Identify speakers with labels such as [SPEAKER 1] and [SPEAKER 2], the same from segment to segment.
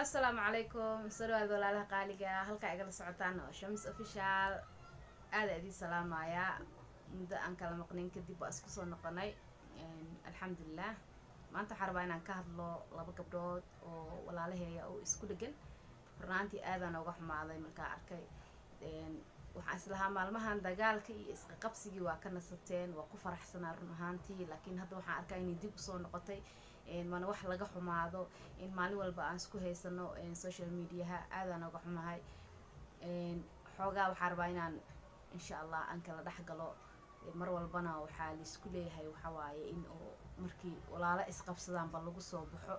[SPEAKER 1] السلام عليكم سروال ولا قالقة هلكا إقل سعطان شمس أوفيشال هذا أدي سلام يا مدة أن كلام مقنين كدي بأسكسون نقناي الحمد لله ما أنت حربين أن كهضلو لابا كبرود ولا له أو إسكول جن رانتي هذا نوقف مع ذي ملكا أركي وحاسلها مالمها دجالك إسقابسي وكنا ستين وقفر حسن رنهانتي لكن هذا وحنا أركيني دي بصون نقطي mana wax laga xumaado in maalin walba aan isku haysano social media aad aan uga xumahay xoogaa waxa rabaa inaan insha Allah aan kala dhaxgalo mar walbana waxa la isku leeyahay waxa waaye in oo markii walaalo isqabsadaan bal lagu soo baxo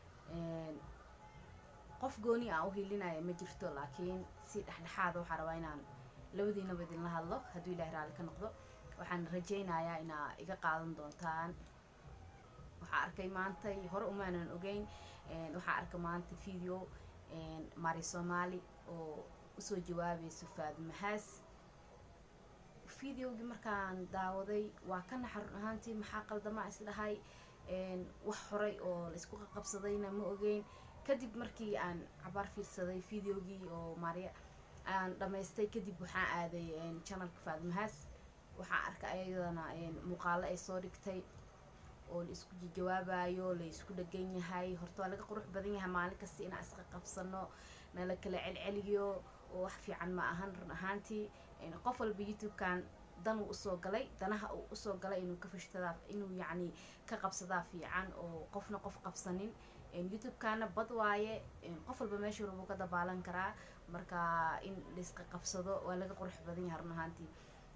[SPEAKER 1] qof gooni ah oo hilinaya ma jirto laakiin si dhaxdhaxaad waxa rabaa inaan labadiina badin la hadlo hadii Ilaahay raali ka noqdo waxaan rajaynayaa inaa iga qaadan doontaan waxaa arkay maanta hore uma aanan ogeyn waxaa arkay maanta video mari Soomaali oo usoo jawaabayso Faad Mahaas videogi markaan daawaday waa ka naxar ahaantii maxaa qaldama isdhahay wax horay oo la isku qabsadayna ma ogeyn kadib markii aan cabaar fiirsaday videogi oo Maria aan dhameystay kadib waxaan aaday channelka Faad Mahaas waxaa arkay ayadana muuqaalo ay soo dhigtay oo la isku jawaabayo la isku dhagan yahay horta laga qurux badan yahay maalin kasta in aan isqa qabsano nala kala celceliyo oo wax fiican ma ahan run ahaantii qof walba YouTube kan dan uu soo galay danaha uu soo galay inuu ka fashtada inuu yaani ka qabsada fiican oo qofna qof qabsanin YouTube kana bad waaye qof walba meesha uu ka dabaalan karaa marka in la isqa qabsado waa laga qurux badan yahay run ahaantii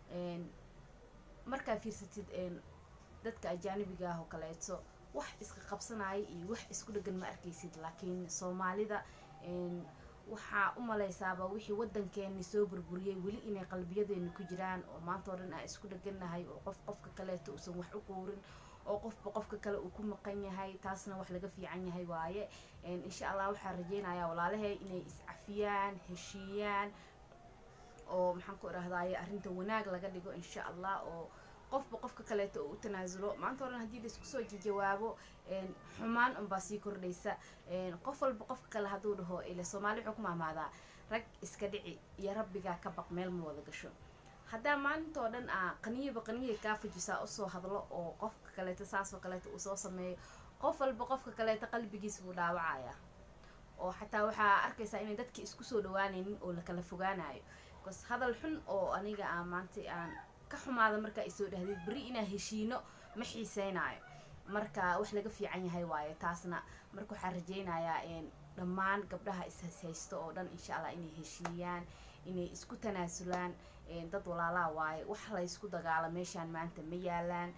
[SPEAKER 1] marka fiirsatid dadka ajaanibiga ah oo kaleeto wax iska qabsanay iyo wax isku dhagan ma arkaysid laakiin Soomaalida waxa u maleysaaba wixii wadankeena soo burburiyay wali inay qalbiyadeena ku jiraan oo maanta oran ay isku dhaganahay oo qofka kaleeto uusan wax u qoorin oo qofka kale uu ku maqan yahay taasna wax laga fiican yahay waaye insha Allah waxa rajaynayaa walaalahay inay is cafiyaan heshiiyaan oo maxaan ku raahdaay arinta wanaag laga dhigo insha Allah oo qofka kaleeto uu tanaasulo maanta oran hadii la isku soo jawaabo xumaan un baa sii kordhaysa qof walba qofka kale haduu dhaho ila Soomaali wuxuu ku maamaada rag iska dhici iyo rabbiga ka baq meel ma wada gasho hadaa maanta oo dhan qaniye ka fujisa oo soo hadlo oo qofka kaleeto saas oo kaleeto uu soo sameeyo qof walba qofka kaleeto qalbigiisa uu dhaawacaya oo xataa waxa arkaysa in dadkii isku soo dhawaanaynin oo la kala fogaanayo because hadal xun oo aniga maanta aan ka xumaada marka ay soo dhahdid bari ina heshiino ma xiiseenayo marka wax laga fiican yahay waaye taasna marka waxa rajaynayaa dhammaan gabdhaha is haysto oo dhan insha Allah inay heshiiyaan inay isku tanaasulaan dad walaala waaye wax la isku dagaalo meeshan maanta ma yaalaan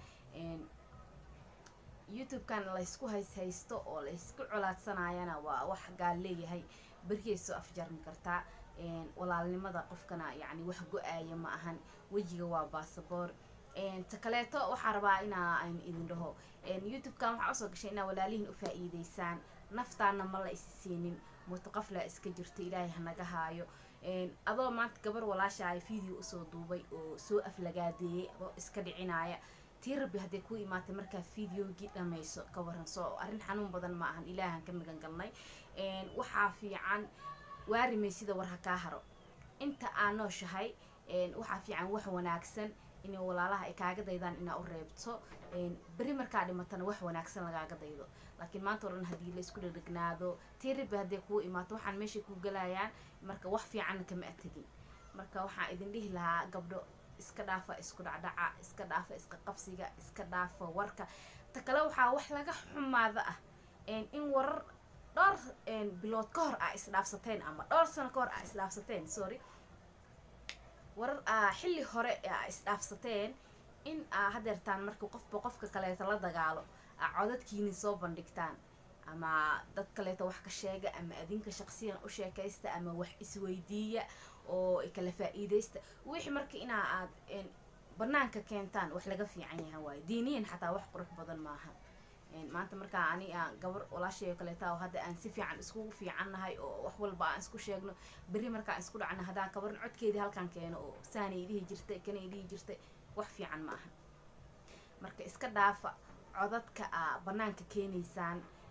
[SPEAKER 1] YouTube kan la isku haysto oo la isku colaadsanayana waa wax gaal leeyahay bariyeeso afjarmi kartaa walaalnimada qofkana yaani wax go'aaya ma ahan wajiga waa baasaboor takaleeto waxa rabaa aan idin dhaho YouTube kan waxa soo gashay ina walaalihin u faa'iideysaan naftaana ma la isiinin mutaqafla iska jirto Ilaahay hanaga haayo adoo maanta gabar walaashay video u soo duubay oo soo aflagaadeeyay oo iska dhicinaya tirbi hadii ku imaatay marka videogi dhameyso ka waran soo arin xanuun badan ma ahan Ilaahan ka migan galnay waxa fiican waarimay sida war ka haro inta aan nooshahay waxa fiican wax wanaagsan in walaalaha ay kaaga daydaan ina u reebto bari marka dhimatana wax wanaagsan lagaaga daydo laakiin maanta oran hadii la isku dhignaado tirib hadii ku imaato waxaan meesha ku galayaan marka wax fiican kama atagin marka waxa idin dhihi lahaa gabdho iska dhaafa isku dhacdhaca iska dhaafa iska qabsiga iska dhaafa warka ta kale waxa wax laga xumaada ah in warar dhowr bilood ka hor ah isdhaafsateen ama dhowr sano ka hor ah isdhaafsateen sorry warar xilli hore ah isdhaafsateen in hadeertaan markii qofka kaleeto la dagaalo codadkiina soo bandhigtaan ama dad kaleeto wax ka sheega ama adinka shakhsiyan u sheekaysta ama wax isweydiiya oo kala faa'iideysta wixii markii aad banaanka keentaan wax laga fiican yahay way diiniin xataa wax qurux badan maaha maanta marka ani gabar walaashay kaleeto hadda aan si fiican isku fiicannahay oo wax walba aan isku sheegno bari marka isku dhacna hadaa kabaran codkeedii halkan keeno oo saanay idii jirtay kanay idii jirtay wax fiican maaha marka iska dhaafa codadka banaanka keenaysaan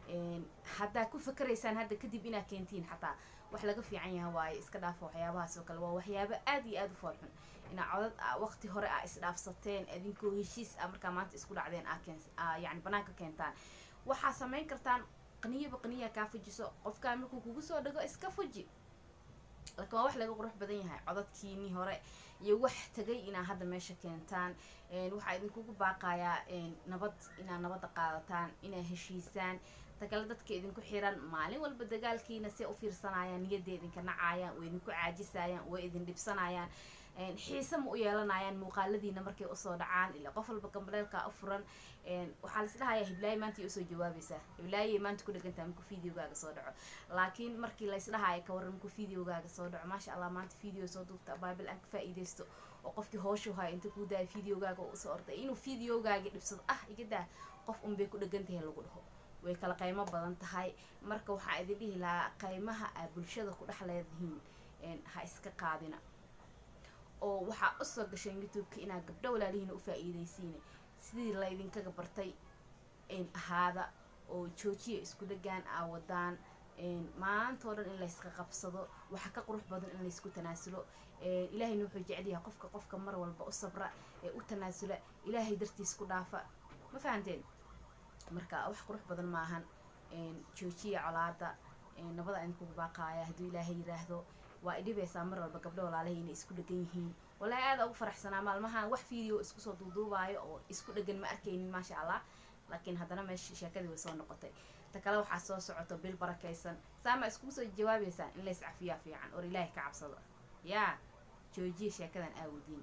[SPEAKER 1] haddaa ku fakaraysaan hadda kadib inaad keentiin xataa wax laga fiican yahay waaye iska dhaafo waxyaabahaas oo kale waa waxyaabo aad iyo aad u foolxun inaa codad waqti hore aa isdhaafsateen idinkoo heshiis markaa maanta isku dhacdeen yani banaanka keentaan waxaa samayn kartaan qaniyaba qaniya kaa fujiso qofkaan markuu kugu soo dhago iska fuji laakiin waa wax laga qurux badan yahay codadkiinii hore iyo wax tagay inaa hadda meesha keentaan waxaa idinkugu baaqayaa nabad inaad nabadda qaadataan inaad heshiisaan takale dadka idinku xiran maalin walba dagaalkiina si u fiirsanayaan niyadda idinka nacayaan way idinku caajisayaan way idin dhibsanayaan xiise ma u yeelanayaan muuqaaladiina markay usoo dhacaan ilaa qof walba gambaleelka u furan waxaa lais dhahayaa hiblaaye maanta usoo jawaabaysaa hiblaaye maanta ku dhagantaa markuu videogaaga soo dhaco laakiin markii lais dhahayo ka waran markuu videogaaga soo dhaco maasha allah maanta video soo duubta bible aan ka faa'iidaysto oo qofkii hooshu haya inta kuu daaya videogaaga oo usoo orday inuu videogaagi dhibsado igadaa qof unbay ku dhagantahay lagu dhaho way kala qaymo badan tahay marka waxaa idin dhihi lahaa qaymaha aad bulshada ku dhex leedihiin ha iska qaadina oo waxaa usoo gasheen youtube-ka inaad gabdho walaalihiina u faa'iidaysiina sidii laydinkaga bartay ahaada oo joojiya isku dhagaan aa wadaan maanta oo dhan in layska qabsado waxa ka qurux badan in laysku tanaasulo ilaahayna wuxuu jecel yahay qofka mar walba u sabra ee u tanaasula ilaahay dartiis ku dhaafa ma fahanteen marka wax qurux badan maahan joojiya colaada nabada idinkugu baaqaaya hadduu ilaahay yiraahdo waa idhibaysaa mar walba gabdho walaalahay inay isku dhagan yihiin wallaahi aad ugu faraxsanaa maalmahan wax video isku soo duuduubaayo oo isku dhagan ma arkaynin maasha allah laakiin haddana meesha sheekadii way soo noqotay ta kale waxaa soo socoto bil barakaysan saama iskugu soo jawaabaysaa in lays cafiyaa fiican or ilaahay ka cabsado yaa joojiya sheekadan aawadiin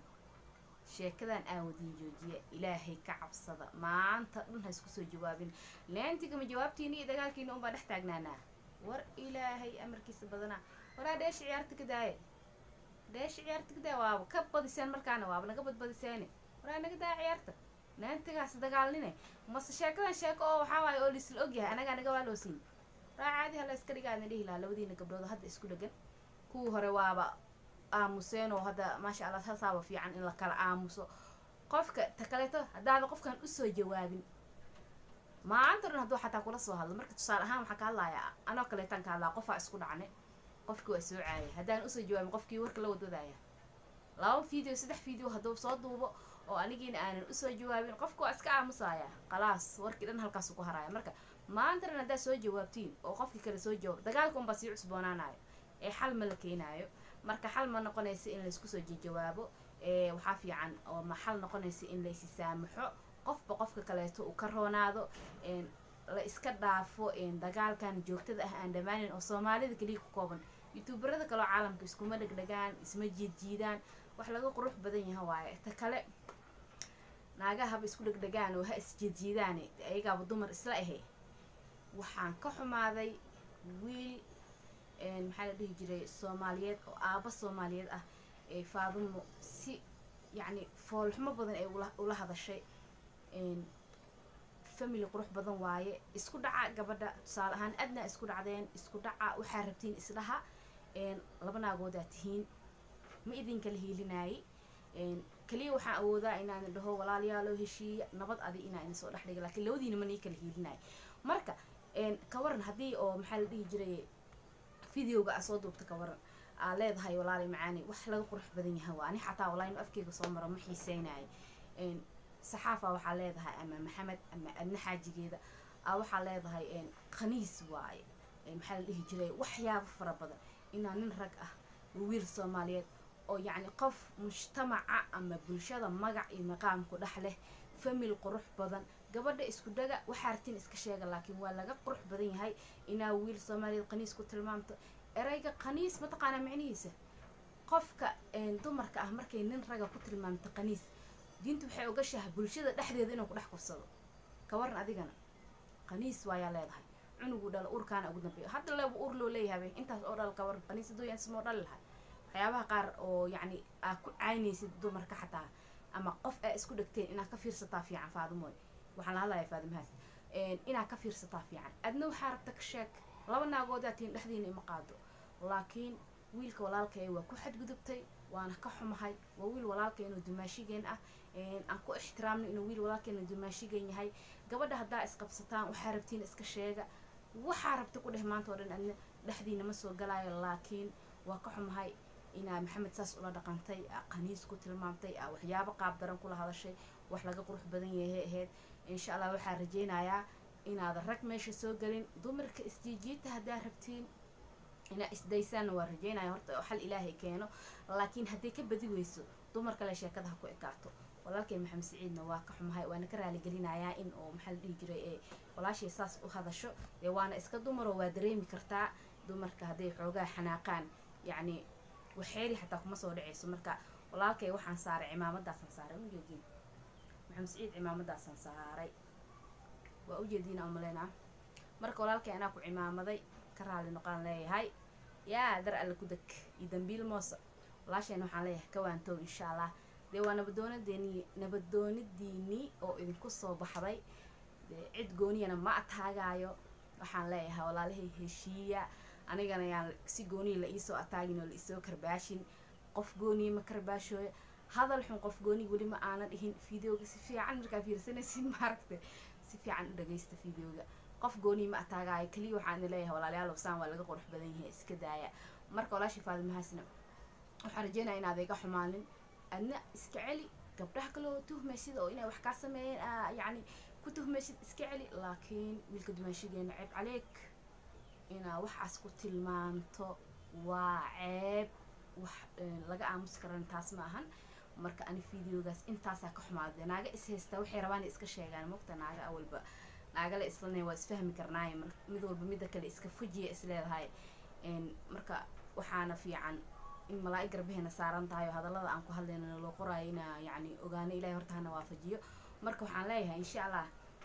[SPEAKER 1] joojiya ilaahay ka cabsada maanta dhan ha isku soo jawaabin leentigama jawaabtiina iyo dagaalkiina unbaa dhex taagnaanaa war ilaahay amarkiisa badanaa waraa dheesha ciyaarta ka daaya waaba ka badiseen markaana waaba naga badbadiseene waraa naga daaya ciyaarta leentigaas dagaalnine mase sheekadan sheeko oo waxaa waaye oo laisla ogyahay anagaa naga waa loo siin waraa caadi hala iska dhigaadna dhihi lahaa labadiina gabdhood hadda isku dhagan kuwii hore waaba aamuseen oo hadda maasha allah saasaaba fiican in la kala aamuso qofka ta kaleeto haddaada qofkan usoo jawaabin maanta dhan hadduu xataa kula soo hadlo marka tusaale ahaan waxaa ka hadlayaa anoo kaleetaan ka hadlaa qofaa isku dhacne qofkii waa soo caayay haddaan usoo jawaabin qofkii warka la wadwadaya 2 video 3 video hadduu soo duubo oo anigiina aanan usoo jawaabin qofku waa iska aamusaya khalaas warkii dhan halkaas ku haraya marka maanta dhan haddaa soo jawaabtiin oo qofkii kale soo jawaab dagaalka unbaa sii cusboonaanayo ee xal ma la keenaayo marka xal ma noqonaysa in laysku soo jawaabo waxaa fiican oo ma xal noqonaysa in la isi saamaxo qofba qofka kaleeto uu ka roonaado la iska dhaafo dagaalkan joogtada ah aan dhamaanin oo soomaalida kaliya ku kooban youtuberada kale oo caalamka iskuma dhegdhegaan isma jiidjiidaan wax laga qurux badan yahay waaye ta kale naagahaba isku dhegdhegaan oo ha isjiidjiidaan ayagaaba dumar isla ahe waxaan ka xumaaday wiil maxaa la dhihi jiray soomaaliyeed oo aaba soomaaliyeed ah faadumo si yacni foolxumo badan ay ula hadashay family qurux badan waaye isku dhaca gabadha tusaale ahaan adna isku dhacdeen isku dhaca waxaa rabtiin isdhaha laba naagoodaa tihiin ma idinkala hiilinaayey kaliya waxaan awoodaa inaan dhaho walaaliyaaloo heshiiya nabad adi inaa idin soo dhex dhiga laakiin labadiina manii kala hiilinaay marka ka waran haddii oo maxaa la dhihi jiray videoga aa soo duubta ka waran aa leedahay walaali macaani wax laga qurux badan yahay waa ani xataa walaa inu afkeyga soo maro ma xiiseynaay saxaafa waxaa leedahay ama maxamed ama adna xaajigeeda waxaa leedahay khaniis waaye maxaa la dhihi jiray waxyaabo fara badan inaa nin rag ah wiil soomaaliyeed oo yacni qof mujtamaca ama bulshada magac iyo maqaamku dhex leh famil qurux badan gabadha isku dhaga waxaa artiin iska sheega laakiin waa laga qurux badan yahay inaa wiil soomaaliyeed khaniis ku tilmaamto erayga khaniis mataqaanaa micnihiisa qofka dumarka ah markay nin raga ku tilmaamto khaniis diintu waxay ogashahay bulshada dhexdeeda inuu ku dhex kufsado ka waran adigana khaniis waayaa leedahay cunugu dhala urkaana ugu dambeeyo hadda leeba ur loo leeyahay intaas oo dhal ka waran khaniis hadduu yaan simoo dhali lahay waxyaabaha qaar oo yacni aa ku caynaysid dumarka xataa ama qof aa isku dhegteen inaad ka fiirsataa fiican faadumooy waxaan la hadlayaa faadumahaas inaad ka fiirsataa fiican adna waxaa rabta ka sheeg laba naagoodaa tiin dhexdiina ima qaado laakiin wiilka walaalkay waa ku xadgudubtay waana ka xumahay waa wiil walaalkeenoo dumaashigeen ah aan ku ixtiraamno inuu wiil walaalkeena dumaashigeen yahay gabadha haddaa isqabsataan waxaa rabtiin iska sheega waxaa rabta ku dheh maanta oo dhan adna dhexdiina ma soo galaayo laakiin waa ka xumahay inaa maxamed saas ula dhaqantay qaniis ku tilmaamtay waxyaabo qaab daran kula hadashay wax laga qurux badan yahay ahayd insha allah waxaa rajaynayaa inaad rag meesha soo galin dumarka isjiijiita haddaa rabtiin inaa isdaysaan waa rajaynaya horta xal ilaahay keeno laakiin haddii ka badi weyso dumar kale sheekada ha ku ekaato walaalkay maxamed siciidna waa ka xumahay waana ka raali gelinayaa in oo maxaa la dhihi jiray ee walaashay saas u hadasho dee waana iska dumaro waa dareemi kartaa dumarka hadday xoogaa xanaaqaan yacni waxeeri xataa kuma soo dhacayso marka walaalkay waxaan saaray cimaamadaasaan saaray ujeediin maxamed siciid cimaamadaasaan saaray waa ujeediin aan maleynaa marka walaalkay anaa ku cimaamaday ka raali noqon leeyahay yaa dar alle ku deg iyo dambiil moosa walaashayna waxaan leeyahay ka waantow insha allah dee waa nabadoonadiinii oo idinku soo baxday dee cid gooniyana ma ataagaayo waxaan leeyahay walaalahay heshiiya anigana yaan si gooniya la iisoo ataagin oo la isoo karbaashin qof gooniya ma karbaashooyo hadal xun qof gooniya weli ma aanan dhihin fideoga si fiican markaa fiirsanaysin maaragta si fiican u dhagaysta fideoga qof gooniya ma ataagaayo kaliya waxaan leeyahay walaalayaal saan waa laga qurux badan yahay iska daaya marka walaashii faadimahaasna waxaan rajeynayaa inaad iga xumaanin adna iska celi gabdhaha kale oo tuhmaysid oo inay wax kaa sameeyeen yacni ku tuhmaysid iska celi laakiin wiilka dumaashigeena ceeb caleeg inaa waxaas ku tilmaanto waa ceeb wax laga aamusi karan taas ma ahan marka ani fideogaas intaasaa ka xumaada naaga is haystaa waxay rabaan iska sheegaan mogta naaga awalba naagala islanay waa isfahmi karnaaye mid walba midda kale iska fujiya isleedahay marka waxaana fiican in malaa'ig garbaheena saaran tahay oo hadallada aan ku hadlayna loo qoraayo inaa yacni ogaano ilaahay horta hana waafajiyo marka waxaan leeyahay insha allah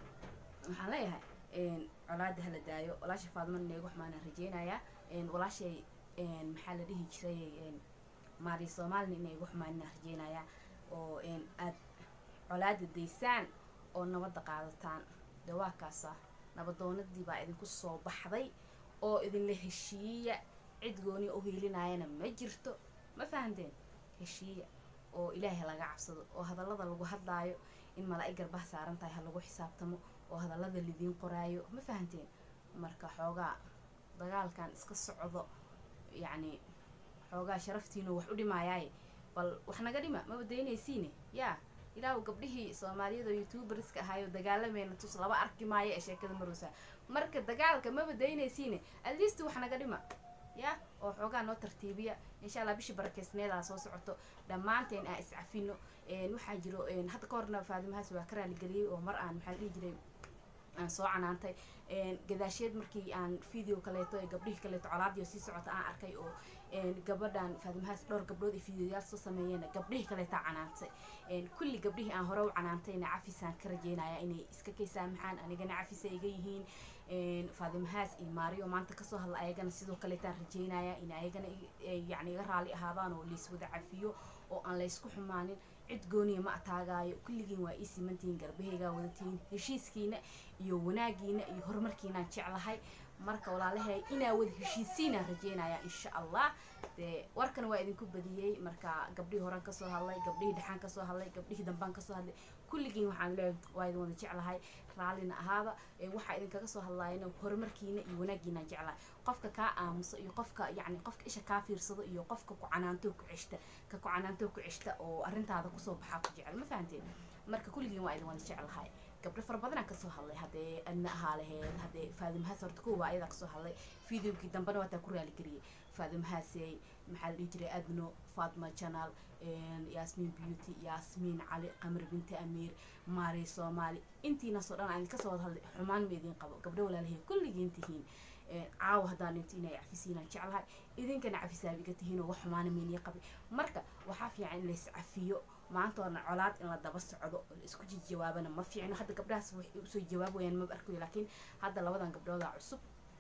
[SPEAKER 1] waxaan leeyahay colaada hala daayo walaasha faadman ineegu xumaanaan rajeynayaa walaashay maxaa la dhihi jiray maari soomaalina ineegu xumaanina rajeynayaa oo aad colaada daysaan oo nabadda qaadataan dawaakaasa nabadoonadii baa idinku soo baxday oo idinla heshiiya cid gooni u hiilinayana ma jirto ma fahanteen heshiiya oo ilaahay laga cabsado oo hadallada lagu hadlaayo in malaa'ig garbaha saaran tahay ha lagu xisaabtamo oo hadallada lidiin qoraayo ma fahanteen marka xoogaa dagaalkan iska socdo yacni xoogaa sharaftiina wax u dhimaayaaye bal wax naga dhima maba daynaysiine yaa ilaahu gabdhihii soomaaliyada oo youtuberska ahaayo dagaalameena tus laba arki maayo ee sheekada maroosa marka dagaalka maba daynaysiine at least wax naga dhima ya oo xoogaa noo tartiibiya insha allah bishii barakeysneedaa soo socoto dhammaanteen aan iscafino waxaa jiro hadda ka horna faadimahaas waa ka raaligeliyey oo mar aan maxaa la dhihi jiray aan soo canaantay gadaasheed markii aan video kaleeto ee gabdhihii kaleeto colaadiyo sii socota aan arkay oo gabadhan faadimahaas dhowr gabdhood iyo videoyaal soo sameeyeen gabdhihii kaleeto canaantay kulli gabdhihii aan hore u canaantayna cafisaan ka rajeynaya inay iska kaysaamaxaan anigana cafisa iga yihiin faadimahaas iyo maariyo maanta kasoo hadla ayagana sidoo kaleetaan rajeynaya in ayagana yacni iga raali ahaadaan oo layswada cafiyo oo aan laysku xumaanin cid gooniya ma ataagaayo kulligiin waa ii simantihiin garbahaygaa wadatiin heshiiskiina iyo wanaagiina iyo horumarkiinaan jeclahay marka walaalahay inaa wada heshiisiinaan rajeynaya insha allah dee warkan waa idinku badiyey marka gabdhihii horan kasoo hadlay gabdhihii dhexaan kasoo hadlay gabdhihii dambaan kasoo hadlay kulligiin waxaan leeyahay waa idin wada jeclahay raallina ahaada waxaa idinkaga soo hadlaayana horumarkiina iyo wanaagiinaan jeclahay qofka kaa aamuso iyo qofka yacni qofka isha kaa fiirsado iyo qofka ku canaantoo ku ceshta ka ku canaantoo ku ceshta oo arrintaada kusoo baxaa ku jecel ma fahanteen marka kulligiin waa idin wada jeclahay gabdho fara badanaa kasoo hadlay haddee adna ahaa laheyd haddee faadimahaas horta kuwa ayadaa kasoo hadlay videokii dambena waataa ku raaligeliyey faadimahaasey maxaa la dhihi jiray adno faatma channel yaasmiin beauty yaasmiin cali qamar binti amiir maari soomaali intiinaasoo dhan aan kasoo wada hadlay xumaan ma idin qabo gabdho walaalahay kulligiin tihiin caawa haddaan inta inay cafisiinaan jeclahay idinkana cafisaabiga tihiinoo wax xumaana meeniya qabay marka waxaa fiican in lays cafiyo maanta oona colaad in la daba socdo oo la isku jawaabana ma fiicno hadda gabdhahaas waxay usoo jawaabayaan maba arkayo laakiin hadda labadan gabdhoodaa cusub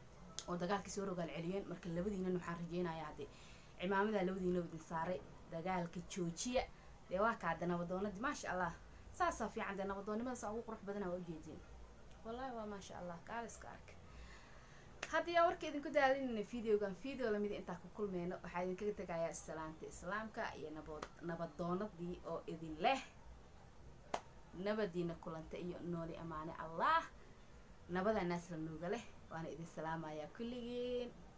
[SPEAKER 1] oo dagaalkii soo rogaal celiyeen marka labadiinan waxaan rajeynayaa haddee cimaamadaa labadiina idin saaray dagaalka joojiya dee waa kaada nabadoonadii maasha allah saasaa fiican dee nabadoonnimadaas ugu qurux badanaa waa ujeediin wallahi waa maasha allah kaaliska ark haddii aan warka idinku daalinayna videogan video lamida intaa ku kulmeyno waxaa idinkaga tegayaa salaanta islaamka iyo nabadoonadii oo idin leh nabadiina kulanta iyo nooli amaane allah nabada naasla nooga leh waana idin salaamayaa kulligeen.